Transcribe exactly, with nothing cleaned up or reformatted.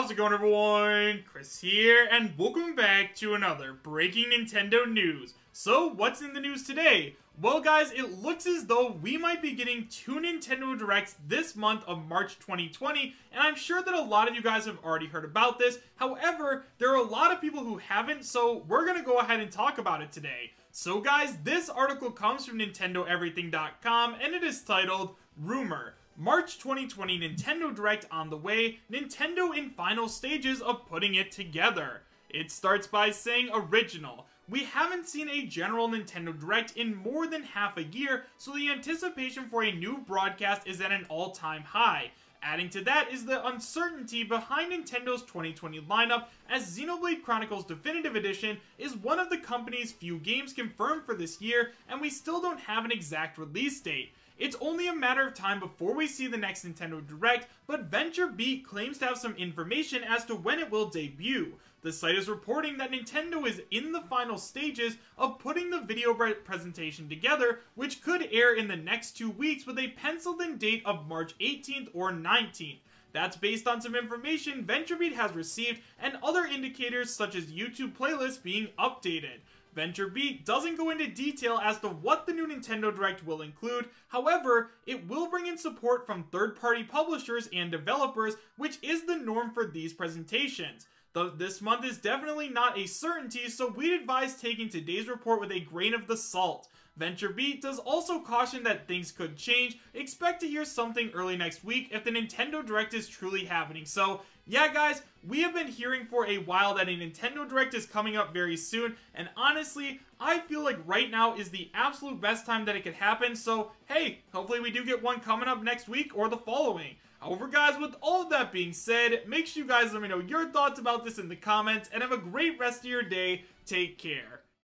How's it going, everyone? Chris here, and welcome back to another breaking Nintendo news. So, what's in the news today? Well, guys, it looks as though we might be getting two Nintendo Directs this month of March twenty twenty, and I'm sure that a lot of you guys have already heard about this. However, there are a lot of people who haven't, so we're gonna go ahead and talk about it today. So, guys, this article comes from Nintendo Everything dot com, and it is titled, Rumor. March twenty twenty Nintendo Direct on the way, Nintendo in final stages of putting it together. It starts by saying original. We haven't seen a general Nintendo Direct in more than half a year, so the anticipation for a new broadcast is at an all-time high. Adding to that is the uncertainty behind Nintendo's twenty twenty lineup, as Xenoblade Chronicles Definitive Edition is one of the company's few games confirmed for this year, and we still don't have an exact release date. It's only a matter of time before we see the next Nintendo Direct, but VentureBeat claims to have some information as to when it will debut. The site is reporting that Nintendo is in the final stages of putting the video presentation together, which could air in the next two weeks with a penciled-in date of March eighteenth or nineteenth. That's based on some information VentureBeat has received and other indicators such as YouTube playlists being updated. VentureBeat doesn't go into detail as to what the new Nintendo Direct will include, however, it will bring in support from third-party publishers and developers, which is the norm for these presentations. Though this month is definitely not a certainty, so we'd advise taking today's report with a grain of the salt. VentureBeat does also caution that things could change. Expect to hear something early next week if the Nintendo Direct is truly happening. So, yeah guys, we have been hearing for a while that a Nintendo Direct is coming up very soon, and honestly, I feel like right now is the absolute best time that it could happen, so hey, hopefully we do get one coming up next week or the following. However, guys, with all of that being said, make sure you guys let me know your thoughts about this in the comments, and have a great rest of your day. Take care.